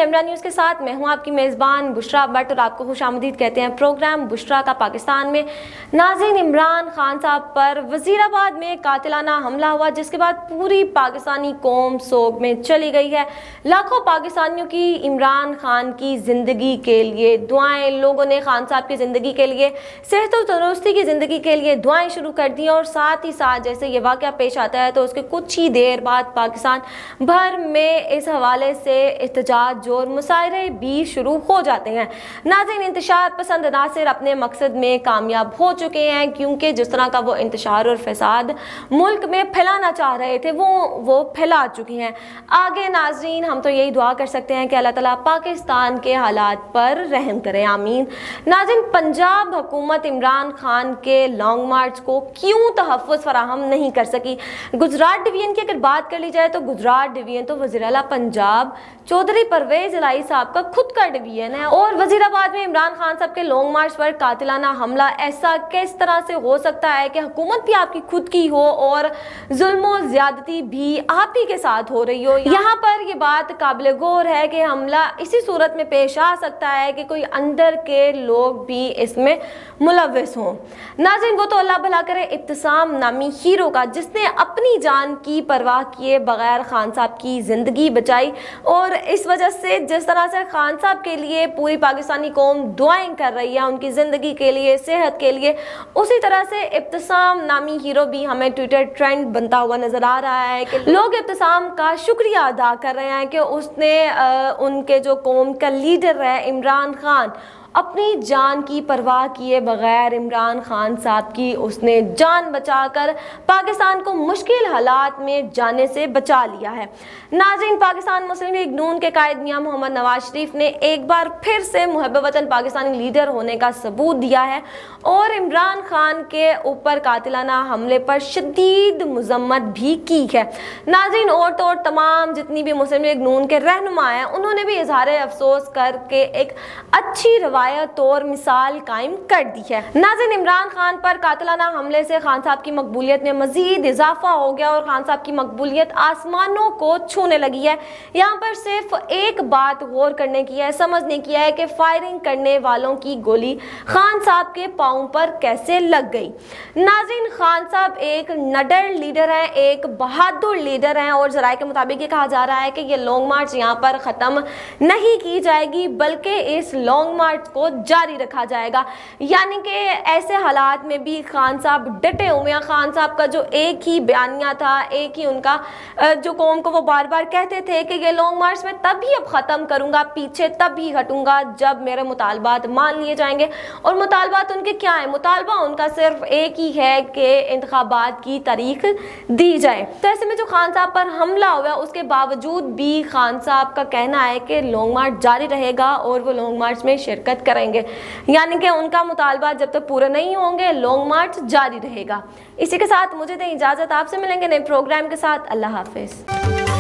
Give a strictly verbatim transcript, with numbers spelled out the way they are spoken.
Imran news के साथ मैं हूं आपकी मेज़बान बुशरा भट्ट और आपको खुशामदीद कहते हैं प्रोग्राम बुशरा का। पाकिस्तान में नाज़रीन, इमरान खान साहब पर वज़ीराबाद में कातिलाना हमला हुआ, जिसके बाद पूरी पाकिस्तानी कौम सोग में चली गई है। लाखों पाकिस्तानियों की इमरान खान की ज़िंदगी के लिए दुआएं, लोगों ने खान साहब की ज़िंदगी के लिए, सेहत और तंदुरुस्ती की ज़िंदगी के लिए दुआएं शुरू कर दी और साथ ही साथ जैसे ये वाक़या पेश आता है तो उसके कुछ ही देर बाद पाकिस्तान भर में इस हवाले से एहतजाज और मुशायरे भी शुरू हो जाते हैं। नाज़रीन, इंतशार पसंद नासिर अपने मकसद में कामयाब हो चुके हैं, क्योंकि जिस तरह का वो इंतशार और फसाद मुल्क में फैलाना चाह रहे थे वो वो फैला चुके हैं। आगे नाज़रीन, हम तो यही दुआ कर सकते हैं कि अल्लाह ताला पाकिस्तान के हालात पर रहम करे, आमीन। नाज़रीन, पंजाब हुकूमत इमरान खान के लॉन्ग मार्च को क्यों तहफ़्फ़ुज़ फराहम नहीं कर सकी? गुजरात डिवीजन की अगर बात कर ली जाए तो गुजरात डिवीजन तो वज़ीर आला पंजाब चौधरी परवेज इलाही साहब का खुद का डिवीजन है, और वजीराबाद में इमरान खान साहब के लॉन्ग मार्च पर कातिलाना हमला ऐसा किस तरह से हो सकता है कि हुकूमत भी आपकी खुद की हो और जुल्म और ज्यादती भी आप ही के साथ हो रही हो। यहाँ पर ये बात काबिल गौर है कि हमला इसी सूरत में पेश आ सकता है कि कोई अंदर के लोग भी इसमें मुलव्वस हों। नाज़रीन, वो तो अल्लाह भला करे इब्तिसाम नामी हीरो का, जिसने अपनी जान की परवाह किए बगैर खान साहब की जिंदगी बचाई, और इस वजह से जिस तरह से खान साहब के लिए पूरी पाकिस्तानी कौम दुआएं कर रही है उनकी ज़िंदगी के लिए, सेहत के लिए, उसी तरह से इब्तिसाम नामी हीरो भी हमें ट्विटर ट्रेंड बनता हुआ नज़र आ रहा है कि लोग इब्तिसाम का शुक्रिया अदा कर रहे हैं कि उसने आ, उनके जो कौम का लीडर है इमरान खान, अपनी जान की परवाह किए बगैर इमरान खान साहब की उसने जान बचाकर पाकिस्तान को मुश्किल हालात में जाने से बचा लिया है। नाज़रीन, पाकिस्तान मुस्लिम लीग नून के कायद मियां मोहम्मद नवाज शरीफ ने एक बार फिर से मुहब्ब वतन पाकिस्तानी लीडर होने का सबूत दिया है और इमरान खान के ऊपर कातिलाना हमले पर शदीद मजम्मत भी की है। नाज़रीन, और तो और तमाम जितनी भी मुस्लिम लीग नून के रहनुमा हैं उन्होंने भी इजहार अफसोस करके एक अच्छी रवायत और मिसाल कायम कर दी है। नाज़रीन, इमरान खान पर कातिलाना हमले से खान साहब की मकबूलियत में मजीद इजाफा हो गया और खान साहब की मकबूलियत आसमानों को छूने लगी है। यहाँ पर सिर्फ एक बात गौर करने की है, समझने की है कि फायरिंग करने वालों की गोली खान साहब के पाँव पर कैसे लग गई। नाज़रीन, खान साहब एक नडर लीडर हैं, एक बहादुर लीडर हैं, और जराये के मुताबिक ये कहा जा रहा है कि ये लॉन्ग मार्च यहाँ पर ख़त्म नहीं की जाएगी बल्कि इस लॉन्ग मार्च को जारी रखा जाएगा। यानी कि ऐसे हालात में भी खान साहब डटे हुए हैं। खान साहब का जो एक ही बयानिया था, एक ही उनका जो कौम को वो बार बार कहते थे कि ये लॉन्ग मार्च में तभी अब ख़त्म करूँगा, पीछे तभी हटूँगा जब मेरे मुतालबात मान लिए जाएंगे। और मुतालबात उनके क्या है? मुतालबा उनका सिर्फ एक ही है कि इंतखाबात की तारीख दी जाए। तो ऐसे में जो खान साहब पर हमला हुआ उसके बावजूद भी खान साहब का कहना है कि लॉन्ग मार्च जारी रहेगा और वो लॉन्ग मार्च में शिरकत करेंगे, यानी कि उनका मुतालबा जब तक पूरे नहीं होंगे लॉन्ग मार्च जारी रहेगा। इसी के साथ मुझे दें इजाज़त, आपसे मिलेंगे नए प्रोग्राम के साथ। अल्लाह हाफिज़।